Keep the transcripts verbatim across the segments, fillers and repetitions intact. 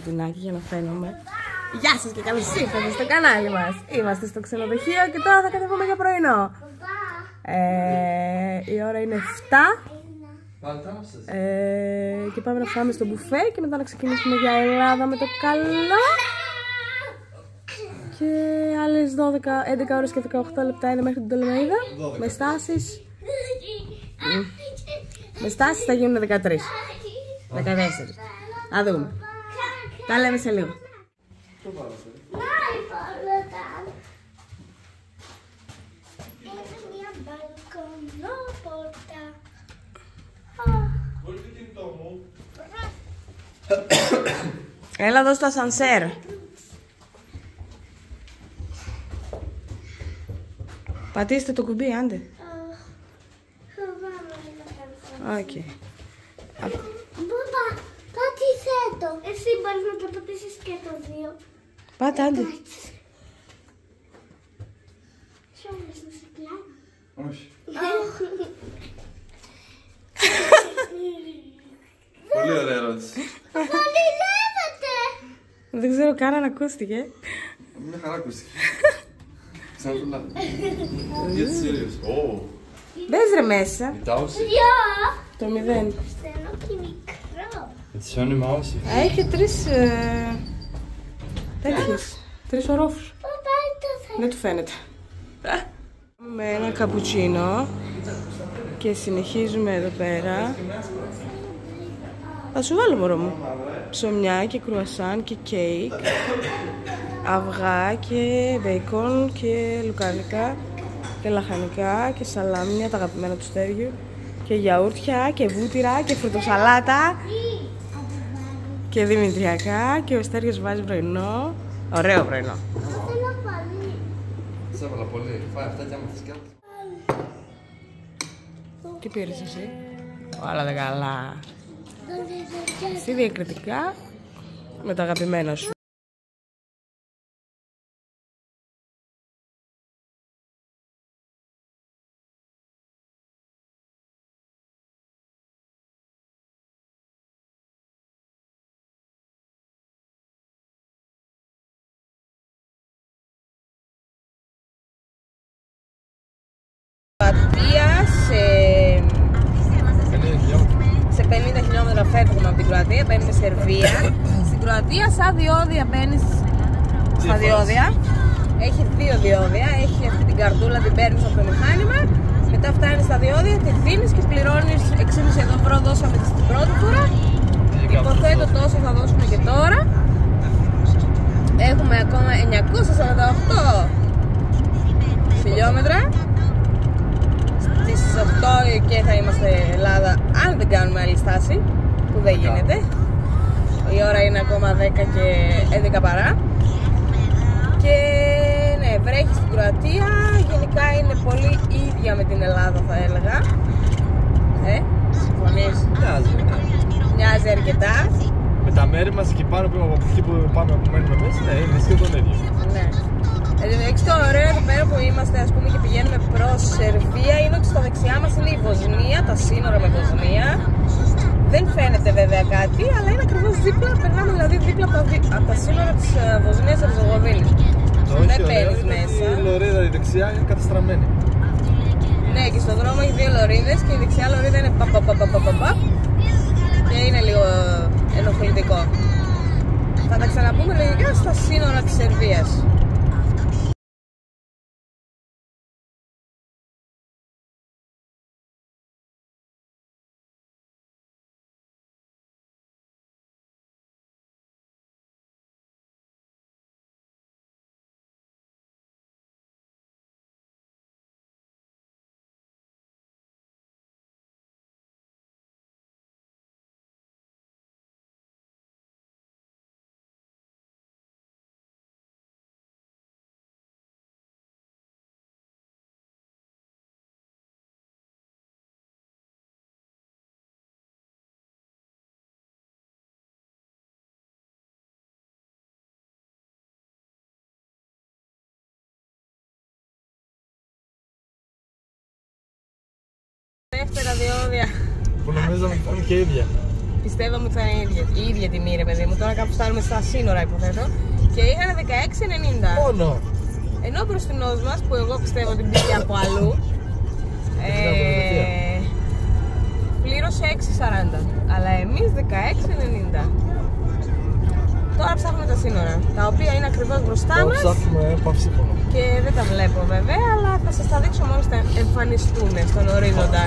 πινάκι για να φαίνομαι. Γεια σας και καλώς ήρθατε στο κανάλι μας. Είμαστε στο ξενοδοχείο και τώρα θα κατεβούμε για πρωινό. Ε, η ώρα είναι εφτά ε, και πάμε να φάμε στο μπουφέ και μετά να ξεκινήσουμε για Ελλάδα με το καλό. Και άλλες δώδεκα, έντεκα ώρες και δεκαοκτώ λεπτά είναι μέχρι την Τολεμαΐδα. Με στάσεις Με στάσεις θα γίνουν δεκατρείς δεκατέσσερις. Θα δούμε. Τα λέμε σε λίγο. Έλα εδώ στο ασανσέρ. Πατήστε το κουμπί, άντε. Οκ. Μπούμπα, πάτησέ το. Εσύ μπορείς να το πατήσεις και το δύο. Πάτε, άντε. Σου όλες να σε πλάνα. Όχι. Πολύ ωραία ερώτηση. Πολυλεύεται. Δεν ξέρω καν αν ακούστηκε. Μια χαρά ακούστηκε. Ξαναπουλά. Γιατί serious. Ω. Μπες ρε μέσα. Μητάωση. Γεια. Το μηδέν. Στενό και μικρό. Έτσι σώνει μάωση. Έχει τρεις ε, τέτοιες. Τρεις ορόφους. Πού πάει το θέμα. Δεν του φαίνεται. Με ένα καπουτσίνο και συνεχίζουμε εδώ πέρα. Θα σου βάλω, μωρό μου. Ψωμιά και κρουασάν και κέικ, αυγά και μπέικον και λουκάνικα και λαχανικά και σαλάμια, τα αγαπημένα του Στέργιου, και γιαούρτια και βούτυρα και φρουτοσαλάτα και δημητριακά, και ο Στέργιος βάζει πρωινό. Ωραίο πρωινό. Θέλω πολύ. Σε έβαλα πολύ. Φάει αυτά και άμα θες κι άλλα. Τι πήρες εσύ? Όλα τα καλά. Εσύ διακριτικά με το αγαπημένο σου. Σε πενήντα χιλιόμετρα φεύγουμε από την Κροατία, μπαίνουμε στη Σερβία. Στην Κροατία σαν διόδια μπαίνεις στα διόδια. Έχει δύο διόδια, έχει αυτή την καρτούλα, την παίρνεις από το μηχάνημα. Μετά φτάνεις στα διόδια, τη δίνεις και πληρώνεις έξι κόμμα πέντε ευρώ, δώσαμε την πρώτη φορά. Υποθέτω τόσο θα δώσουμε και τώρα. Έχουμε ακόμα εννιακόσια σαράντα οκτώ χιλιόμετρα. Στις οκτώ και θα είμαστε Ελλάδα, αν δεν κάνουμε άλλη στάση, που δεν γίνεται. Η ώρα είναι ακόμα δέκα και έντεκα παρά. Και ναι, βρέχει στην Κροατία. Γενικά είναι πολύ ίδια με την Ελλάδα, θα έλεγα. Ε, συμφωνείς? Μοιάζει. Μοιάζει αρκετά. Με τα μέρη μας εκεί πάνω που από εκεί που πάμε που μένουμε μέσα, ναι, είναι σχεδόν ίδιο. Ναι. Εξ το ωραίο εδώ πέρα που είμαστε, ας πούμε, και πηγαίνουμε προς Σερβία, είναι ότι στα δεξιά μας είναι η Βοσνία, τα σύνορα με Βοσνία. Δεν φαίνεται βέβαια κάτι, αλλά είναι ακριβώς δίπλα. Περνάμε δηλαδή δίπλα από τα, δι... από τα σύνορα της Βοσνίας Ερζεγοβίνης. Δεν μπαίνεις μέσα. Η λωρίδα η δεξιά είναι καταστραμμένη. Ναι, και στον δρόμο έχει δύο λωρίδες και η δεξιά λωρίδα είναι πα, πα, πα, πα, πα, πα, πα, και είναι λίγο ενοχλητικό. Θα τα ξαναπούμε λογικά στα σύνορα της Σερβίας. Δεύτερα διόδια. Που νομίζαμε ότι ήταν και ίδια. πιστεύαμε ότι θα είναι η ίδια, η ίδια τιμή, ρε παιδί μου. Τώρα κάπου φτάνουμε στα σύνορα, υποθέτω. Και είχαν δεκαέξι ενενήντα. Μόνο. Ενώ ο μπροστινός μας, που εγώ πιστεύω ότι μπήκε από αλλού, ε, πλήρωσε έξι σαράντα. Αλλά εμείς δεκαέξι ενενήντα. Τώρα ψάχνουμε τα σύνορα, τα οποία είναι ακριβώς μπροστά Τώρα μας. ψάχνουμε παυσίφωνο. Και δεν τα βλέπω βέβαια, αλλά θα σας τα δείξω μόλις θα εμφανιστούν στον ορίζοντα.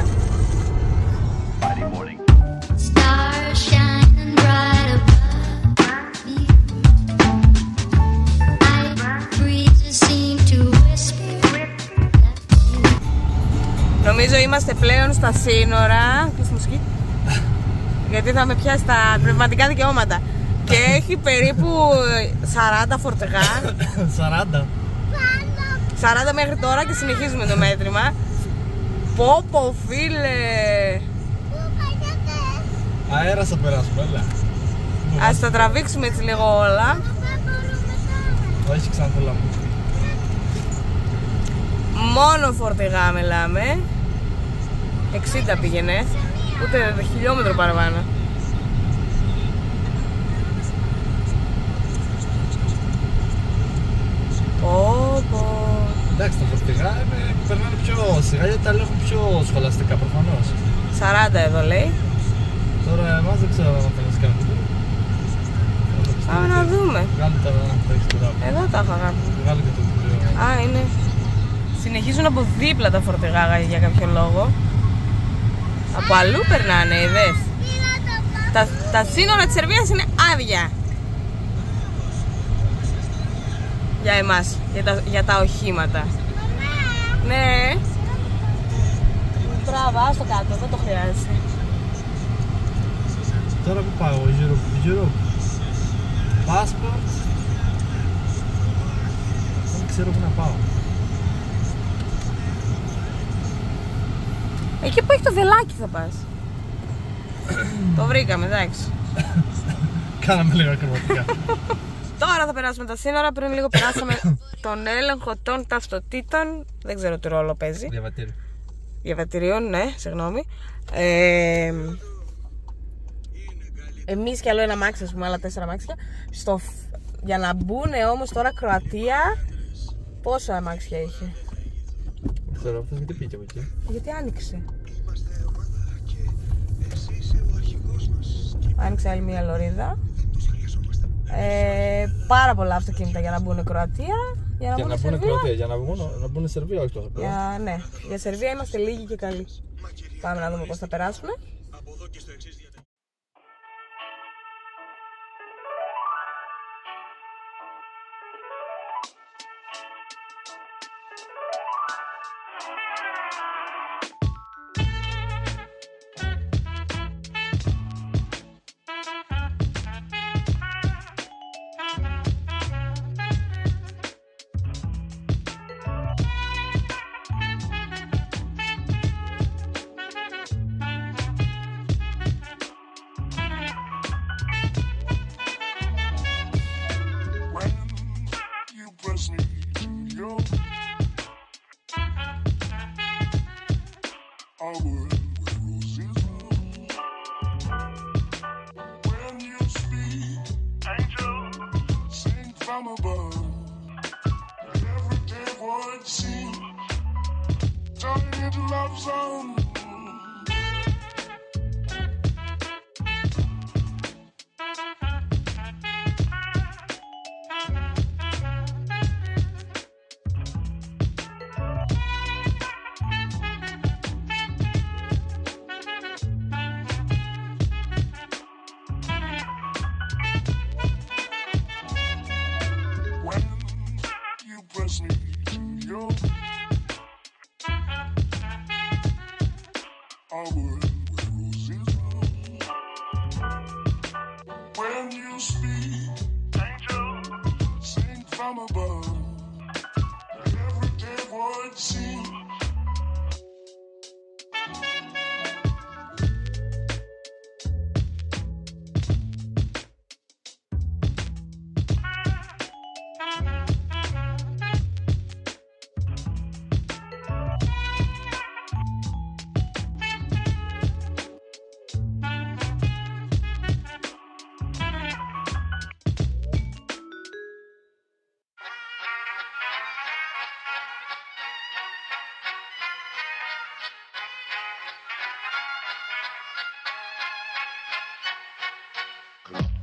Stars shining bright above me. Night breezes seem to whisper. Νομίζω είμαστε πλέον στα σύνορα. Κλείστε μουσική. Γιατί θα με πιάσει τα πνευματικά δικαιώματα. Και έχει περίπου σαράντα φορτηγά. σαράντα. σαράντα μέχρι τώρα και συνεχίζουμε το μέτρημα. Πω πω φίλε. Αέρας θα περάσουμε, έλα. Ας τα τραβήξουμε έτσι λίγο όλα. Όχι, ξανθέλα μου. Μόνο φορτηγά μιλάμε. εξήντα πήγαινε. Ούτε χιλιόμετρο παραπάνω. Πω πω. Εντάξει, τα φορτηγά είναι, περνάνε πιο σιγά γιατί τα ελέγχουν πιο σχολαστικά προφανώς. σαράντα εδώ λέει. Τώρα εμάς δεν ξέρω αν θα μας κάνουν τίποτα. Πάμε να δούμε. Βγάλε τα τα έχεις τώρα. Εδώ τα έχω αγάπη. Βγάλε και το βιβλίο. Α, είναι. Συνεχίζουν από δίπλα τα φορτηγά για κάποιο λόγο. Από αλλού περνάνε, είδες. Τα, τα σύνορα της Σερβίας είναι άδεια. Για εμάς, για τα, για τα οχήματα. Ναι. Τραβά στο κάτω, δεν το χρειάζεσαι. Τώρα που πάω, γύρω, γύρω. Passport. Δεν ξέρω πού να πάω. Εκεί που έχει το βελάκι θα πας. Το βρήκαμε, εντάξει. Κάναμε λίγο ακροματικά. Τώρα θα περάσουμε τα σύνορα, πριν λίγο περάσαμε τον έλεγχο των ταυτοτήτων. Δεν ξέρω τι ρόλο παίζει. Διαβατήριο. Διαβατηρίων, ναι, συγγνώμη. Ε, εμείς κι άλλο ένα αμάξι, ας πούμε, άλλα τέσσερα αμάξια. Στο, για να μπουν όμως τώρα Κροατία, πόσα αμάξια είχε? Δεν ξέρω, αυτός γιατί πήγε από εκεί. Γιατί άνοιξε. Άνοιξε άλλη μία λωρίδα. Ε, πάρα πολλά αυτοκίνητα για να μπουν Κροατία. Για να, Για να μπουν μπουν Σερβία. Κροατία, για να μπουν, να μπουν Σερβία, όχι τόσο πολλά. Για, ναι, για Σερβία είμαστε λίγοι και καλοί. Πάμε να δούμε πώς θα περάσουμε.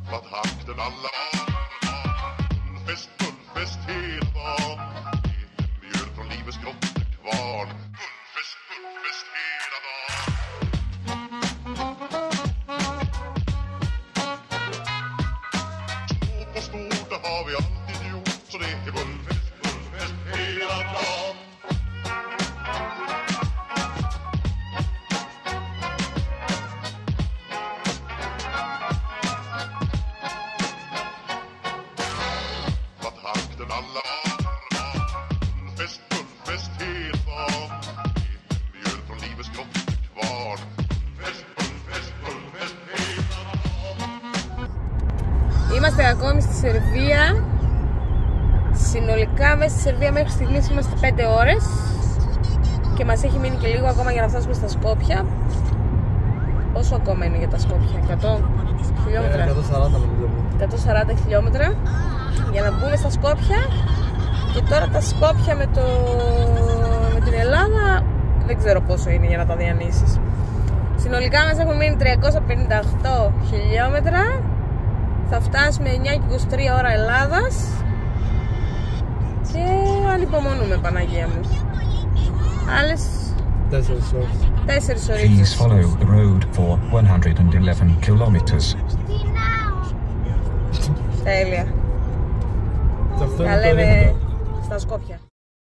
Vad hakten alla Fullfest, fullfest hela dagen Mjöl från livets grottekvarn Fullfest, fullfest hela dagen Stort och stort, det har vi alltid gjort Så det är fullfest, fullfest hela dagen alla Fullfest, fullfest hela dagen Mjöl från livets grottekvarn Fullfest, fullfest, fullfest hela dagen Είμαστε ακόμη στη Σερβία. Συνολικά μέσα στη Σερβία μέχρι στιγμής είμαστε πέντε ώρες και μας έχει μείνει και λίγο ακόμα για να φτάσουμε στα Σκόπια. Πόσο ακόμα είναι για τα Σκόπια? εκατό χιλιόμετρα. εκατόν σαράντα εκατόν σαράντα χιλιόμετρα για να μπούμε στα Σκόπια. Και τώρα τα Σκόπια με, το... με την Ελλάδα δεν ξέρω πόσο είναι για να τα διανύσεις. Συνολικά μας έχουν μείνει τριακόσια πενήντα οκτώ χιλιόμετρα. Θα φτάσουμε εννιά και είκοσι τρία ώρα Ελλάδας. Και ανυπομονούμε, Παναγία μου. Άλλες τέσσερις ώρες. τέσσερις ώρες. Please follow the road for one hundred eleven kilometers. Τέλεια. Και αυτό Τα είναι το λέμε ίντερνετ. στα Σκόπια.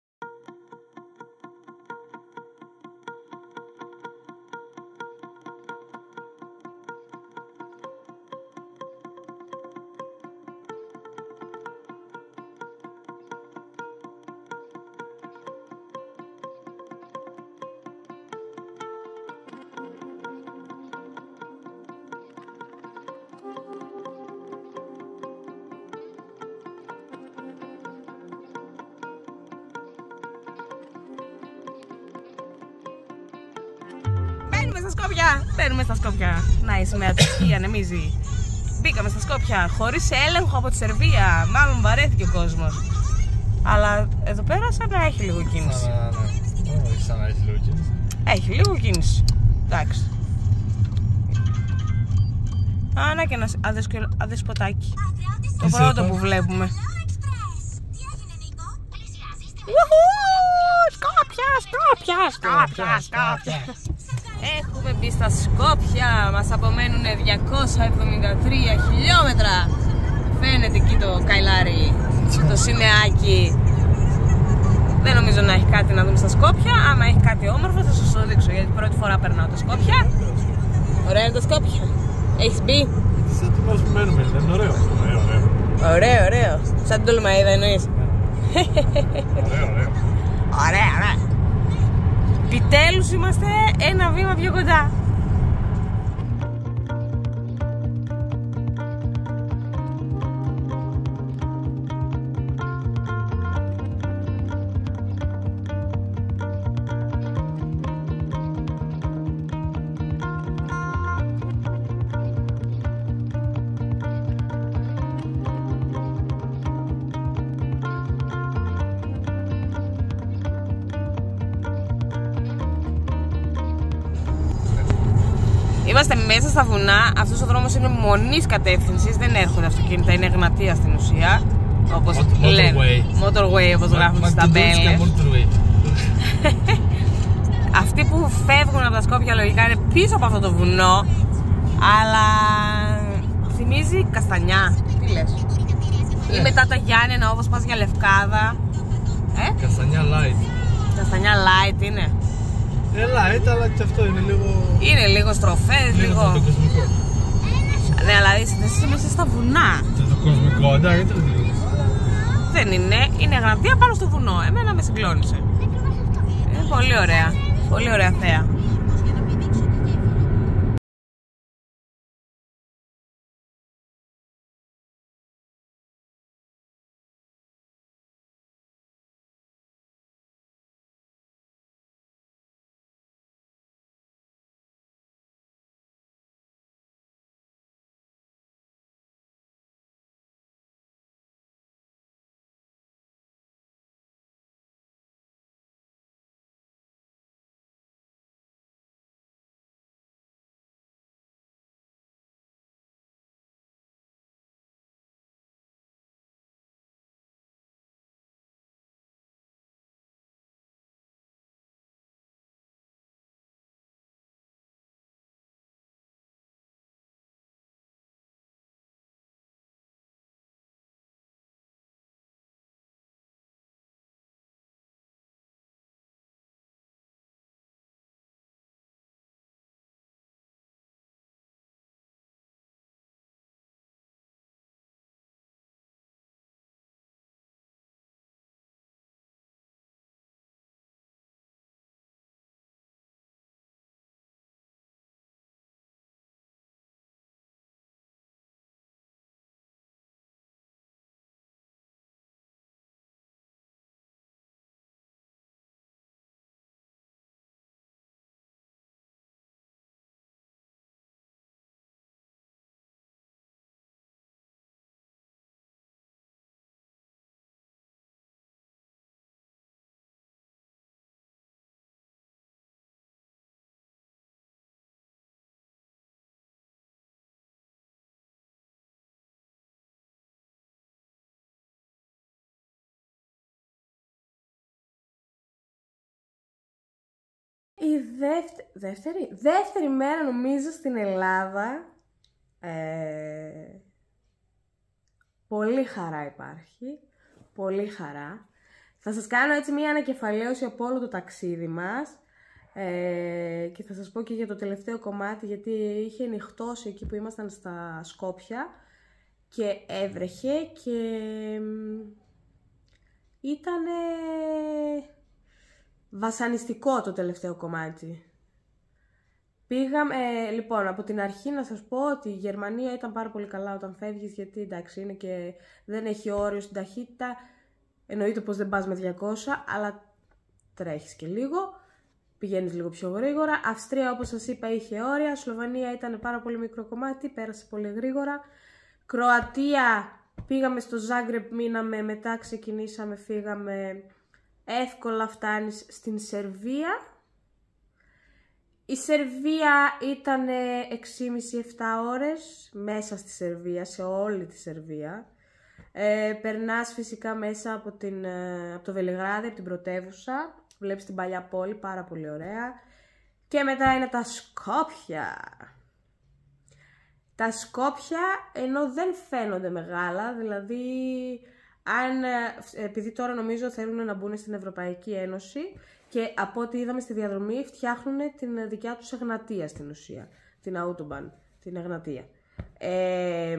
Μπαίνουμε στα Σκόπια! Μπαίνουμε στα Σκόπια. Να η σημαία του Χ ανεμίζει. Μπήκαμε στα Σκόπια χωρίς έλεγχο από τη Σερβία. Μάλλον βαρέθηκε ο κόσμος. Αλλά εδώ πέρα σαν να έχει λίγο κίνηση. Σαν να, ναι. Όχι σαν να έχει λίγο κίνηση. Έχει λίγο κίνηση. Εντάξει. Α, να και ένα αδεσκο... αδεσποτάκι. Το Τι πρώτο είπα? που βλέπουμε. Ιουχου! Σκόπια, Σκόπια, Σκόπια, Σκόπια. Έχουμε μπει στα Σκόπια. Μας απομένουν διακόσια εβδομήντα τρία χιλιόμετρα. Φαίνεται εκεί το καηλάρι, το σημαίακι. Δεν νομίζω να έχει κάτι να δούμε στα Σκόπια. Άμα έχει κάτι όμορφο θα σας το δείξω, γιατί πρώτη φορά περνάω τα Σκόπια. Ωραία είναι τα Σκόπια. Έχεις μπει? Σαν τι μέρες που μένουμε, δεν είναι ωραίο? Ωραίο, ωραίο. Ωραίο, ωραίο. Σαν την Τολμαΐδα εννοείς? Ωραίο, ωραίο. Ωραία, ωραία. Επιτέλους είμαστε ένα βήμα πιο κοντά. Είμαστε μέσα στα βουνά. Αυτός ο δρόμος είναι μονής κατεύθυνσης. Δεν έρχονται αυτοκίνητα, είναι εγνατία στην ουσία. Όπως Motor- λένε. motorway. Motorway, όπως γράφουν στις ταμπέλες. Αυτοί που φεύγουν από τα Σκόπια λογικά είναι πίσω από αυτό το βουνό. Αλλά θυμίζει Καστανιά. Τι λες? Ή μετά τα Γιάννενα, όπως πας για Λευκάδα. Ε? Καστανιά light. Καστανιά light είναι. Ε, light, αλλά και αυτό είναι λίγο... Είναι λίγο στροφές, λίγο λίγο... φωτοκοσμικό. Ναι, αλλά εσείς είστε μέσα στα βουνά. Φωτοκοσμικό, εντάξει, δεν το δίνεις. Δεν είναι, είναι εγνατία πάνω στο βουνό. Εμένα με συγκλώνησε. Είναι πολύ ωραία. Πολύ ωραία θέα. η δεύτερη, δεύτερη, δεύτερη μέρα νομίζω στην Ελλάδα. Ε, πολύ χαρά υπάρχει. Πολύ χαρά. Θα σας κάνω έτσι μία ανακεφαλαίωση από όλο το ταξίδι μας. Ε, και θα σας πω και για το τελευταίο κομμάτι, γιατί είχε νυχτώσει εκεί που ήμασταν στα Σκόπια και έβρεχε και ήταν βασανιστικό το τελευταίο κομμάτι. Πήγαμε, ε, λοιπόν, από την αρχή να σας πω ότι η Γερμανία ήταν πάρα πολύ καλά όταν φεύγεις, γιατί εντάξει είναι και δεν έχει όριο στην ταχύτητα, εννοείται πως δεν πας με διακόσια, αλλά τρέχεις και λίγο. Πηγαίνεις λίγο πιο γρήγορα. Αυστρία, όπως σας είπα, είχε όρια. Σλοβανία ήταν πάρα πολύ μικρό κομμάτι, πέρασε πολύ γρήγορα. Κροατία, πήγαμε στο Ζάγκρεπ, μείναμε, μετά ξεκινήσαμε, φύγαμε. Εύκολα φτάνεις στην Σερβία. Η Σερβία ήταν έξι και μισή με επτά ώρες μέσα στη Σερβία, σε όλη τη Σερβία. Ε, περνάς φυσικά μέσα από, την, από το Βελιγράδι, από την πρωτεύουσα. Βλέπεις την παλιά πόλη, πάρα πολύ ωραία. Και μετά είναι τα Σκόπια. Τα Σκόπια, ενώ δεν φαίνονται μεγάλα, δηλαδή αν, επειδή τώρα νομίζω θέλουν να μπουν στην Ευρωπαϊκή Ένωση και από ό,τι είδαμε στη διαδρομή φτιάχνουν την δικιά τους Εγνατία στην ουσία. Την Autobahn, την Εγνατία. Ε,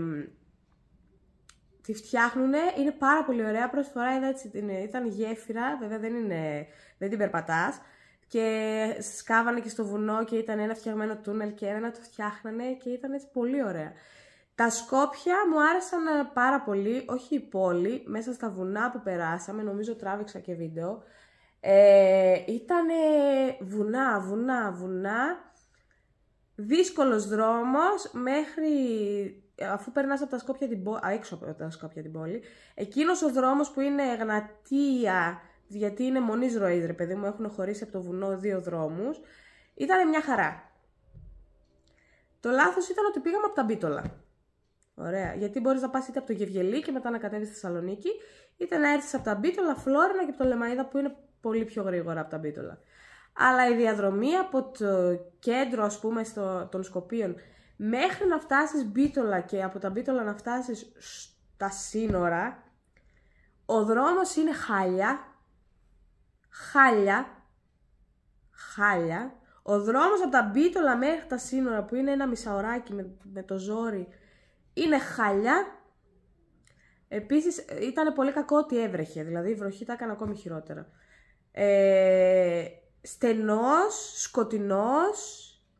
Τη φτιάχνουνε, είναι πάρα πολύ ωραία. Πρώτη φορά είδα έτσι, ήταν γέφυρα, βέβαια δεν, είναι, δεν την περπατάς. Και σκάβανε και στο βουνό και ήταν ένα φτιαγμένο τούνελ και ένα το φτιάχνανε και ήταν έτσι πολύ ωραία. Τα Σκόπια μου άρεσαν πάρα πολύ, όχι η πόλη, μέσα στα βουνά που περάσαμε, νομίζω τράβηξα και βίντεο. Ε, ήτανε βουνά, βουνά, βουνά, δύσκολος δρόμος μέχρι... Αφού περνάς από τα Σκόπια την πόλη, έξω από τα Σκόπια την πόλη, εκείνος ο δρόμος που είναι Εγνατία, γιατί είναι μονής ροής, ρε παιδί μου, έχουν χωρίσει από το βουνό δύο δρόμους, ήταν μια χαρά. Το λάθος ήταν ότι πήγαμε από τα Μπίτολα. Ωραία, γιατί μπορείς να πας είτε από το Γεβγελί και μετά να κατέβεις στη Θεσσαλονίκη, είτε να έρθεις από τα Μπίτολα, Φλόρινα και από το Λεμαΐδα που είναι πολύ πιο γρήγορα από τα Μπίτολα. Αλλά η διαδρομή από το κέντρο, ας πούμε, στο, των Σκοπίων, μέχρι να φτάσεις Μπίτολα και από τα Μπίτολα να φτάσεις στα σύνορα, ο δρόμος είναι χάλια, χάλια, χάλια. Ο δρόμος από τα Μπίτολα μέχρι τα σύνορα, που είναι ένα μισάωράκι με, με το ζόρι, είναι χάλια. Επίσης ήταν πολύ κακό ότι έβρεχε, δηλαδή η βροχή τα έκανε ακόμη χειρότερα. Ε, στενός, σκοτεινός,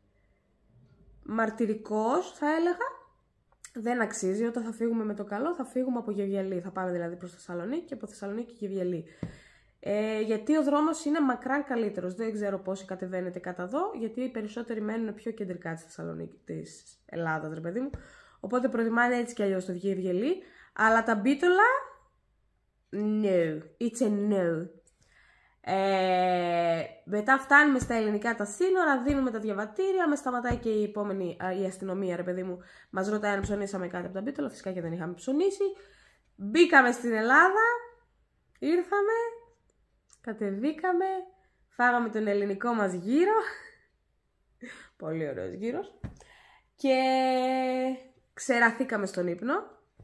μαρτυρικός θα έλεγα. Δεν αξίζει. Όταν θα φύγουμε με το καλό θα φύγουμε από Γεβγελί. Θα πάμε δηλαδή προς Θεσσαλονίκη και από Θεσσαλονίκη Γεβγελί. Ε, γιατί ο δρόμος είναι μακράν καλύτερος. Δεν ξέρω πόσοι κατεβαίνετε κατά εδώ, γιατί οι περισσότεροι μένουν πιο κεντρικά της Θεσσαλονίκη, της Ελλάδας, ρε παιδί μου. Οπότε προτιμάνε έτσι κι αλλιώς το Γεβγελί. Αλλά τα Μπίτολα, no. It's a no. Ε, μετά φτάνουμε στα ελληνικά τα σύνορα, δίνουμε τα διαβατήρια, με σταματάει και η επόμενη η αστυνομία, ρε παιδί μου. Μας ρωτάει αν ψωνίσαμε κάτι από τα Μπίτολα, φυσικά και δεν είχαμε ψωνίσει. Μπήκαμε στην Ελλάδα, ήρθαμε, κατεβήκαμε, φάγαμε τον ελληνικό μας γύρο. Πολύ ωραίος γύρος. Και ξεραθήκαμε στον ύπνο.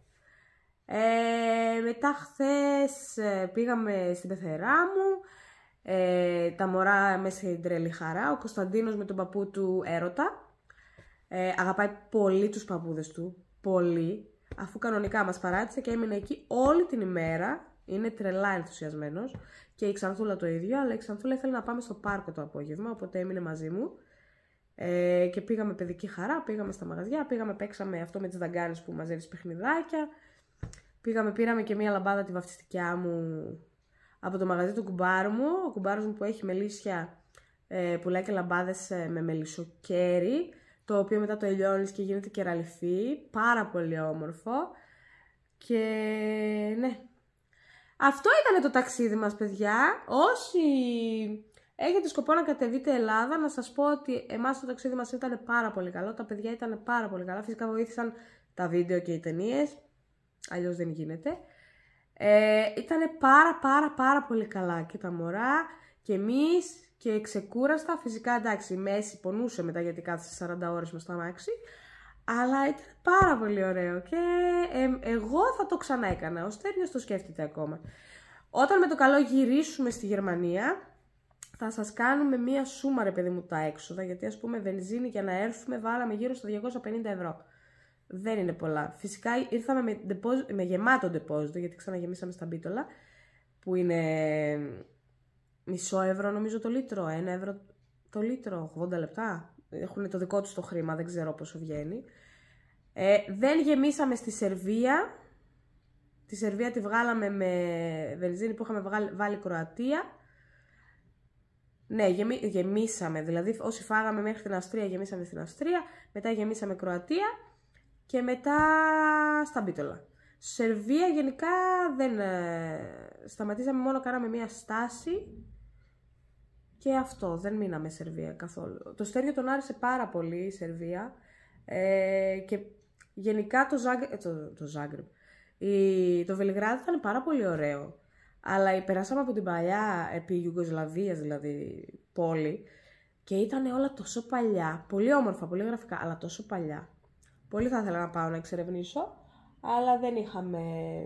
Ε, μετά χθες πήγαμε στην πεθερά μου. Ε, τα μωρά μέσα στην τρελή χαρά. Ο Κωνσταντίνος με τον παππού του έρωτα. Ε, αγαπάει πολύ τους παππούδες του. Πολύ. Αφού κανονικά μας παράτησε και έμεινε εκεί όλη την ημέρα. Είναι τρελά ενθουσιασμένος. Και η Ξανθούλα το ίδιο. Αλλά η Ξανθούλα ήθελε να πάμε στο πάρκο το απόγευμα. Οπότε έμεινε μαζί μου. Ε, και πήγαμε παιδική χαρά. Πήγαμε στα μαγαζιά. Πήγαμε, παίξαμε αυτό με τις δαγκάνες που μαζεύεις παιχνιδάκια. Πήγαμε, πήραμε και μία λαμπάδα τη βαφτιστικιά μου από το μαγαζί του κουμπάρου μου. Ο κουμπάρος μου που έχει μελίσια ε, πουλάει και λαμπάδες ε, με μελισσοκέρι, το οποίο μετά το ελιώνεις και γίνεται κεραλιφή. Πάρα πολύ όμορφο. Και ναι. Αυτό ήταν το ταξίδι μας, παιδιά. Όσοι έχετε σκοπό να κατεβείτε Ελλάδα, να σας πω ότι εμάς το ταξίδι μας ήταν πάρα πολύ καλό. Τα παιδιά ήταν πάρα πολύ καλά. Φυσικά βοήθησαν τα βίντεο και οι ταινίες. Αλλιώς δεν γίνεται. Ε, ήτανε πάρα πάρα πάρα πολύ καλά και τα μωρά και εμείς και ξεκούραστα. Φυσικά εντάξει, η μέση πονούσε μετά γιατί κάθισε σαράντα ώρες μες στο αμάξι. Αλλά ήταν πάρα πολύ ωραίο και ε, εγώ θα το ξανά έκανα. Ο Στέργιος το σκέφτεται ακόμα. Όταν με το καλό γυρίσουμε στη Γερμανία, θα σας κάνουμε μία σούμα ρε παιδί μου τα έξοδα, γιατί ας πούμε βενζίνη για να έρθουμε βάλαμε γύρω στα διακόσια πενήντα ευρώ. Δεν είναι πολλά. Φυσικά ήρθαμε με, deposit, με γεμάτο ντεπόζιτο, γιατί ξαναγεμίσαμε στα Μπίτολα, που είναι μισό ευρώ νομίζω το λίτρο, ένα ευρώ το λίτρο, ογδόντα λεπτά. Έχουν το δικό τους το χρήμα, δεν ξέρω πόσο βγαίνει. Ε, δεν γεμίσαμε στη Σερβία. Τη Σερβία τη βγάλαμε με βενζίνη που είχαμε βγάλει, βάλει Κροατία. Ναι, γεμί, γεμίσαμε. Δηλαδή όσοι φάγαμε μέχρι την Αυστρία γεμίσαμε στην Αυστρία. Μετά γεμίσαμε Κροατία. Και μετά στα Μπίτολα. Σερβία γενικά δεν... Ε, σταματήσαμε, μόνο κάναμε μία στάση. Και αυτό, δεν μείναμε Σερβία καθόλου. Το Στέργιο τον άρεσε πάρα πολύ η Σερβία. Ε, και γενικά το Ζάγκρεπ... Το, το Ζάγκρεπ. Η, το Βελιγράδι ήταν πάρα πολύ ωραίο. Αλλά περάσαμε από την παλιά, επί Ιουγκοσλαβίας δηλαδή, πόλη. Και ήταν όλα τόσο παλιά. Πολύ όμορφα, πολύ γραφικά, αλλά τόσο παλιά. Πολύ θα ήθελα να πάω να εξερευνήσω. Αλλά δεν είχαμε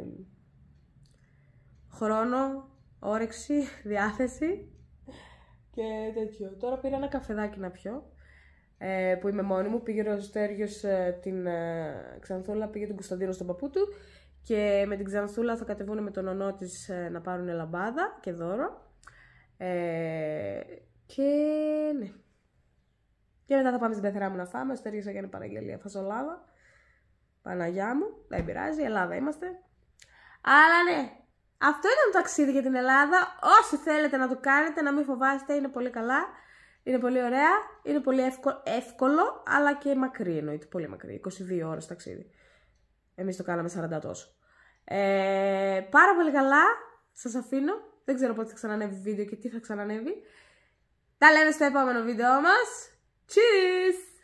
χρόνο, όρεξη, διάθεση και τέτοιο. Τώρα πήρα ένα καφεδάκι να πιω, ε, που είμαι μόνη μου. Πήγε ο Στέργιος ε, την ε, Ξανθούλα, πήγε τον Κωνσταντίνο στον παππού του. Και με την Ξανθούλα θα κατεβούν με τον ονό της ε, να πάρουν λαμπάδα και δώρο. Ε, και ναι. Και μετά θα πάμε στην πεθερά μου να φάμε. Ο Στέργιος έκανε παραγγελία φασολάδα. Παναγιά μου, δεν πειράζει, Ελλάδα είμαστε. Αλλά ναι, αυτό ήταν το ταξίδι για την Ελλάδα. Όσοι θέλετε να το κάνετε, να μην φοβάστε, είναι πολύ καλά. Είναι πολύ ωραία, είναι πολύ εύκολο, εύκολο αλλά και μακρύ εννοείται, πολύ μακρύ, είκοσι δύο ώρες ταξίδι. Εμείς το κάναμε σαράντα τόσο. Ε, πάρα πολύ καλά, σας αφήνω. Δεν ξέρω πότε θα ξανανεύει βίντεο και τι θα ξανανεύει. Τα λέμε στο επόμενο βίντεο μας. Cheers!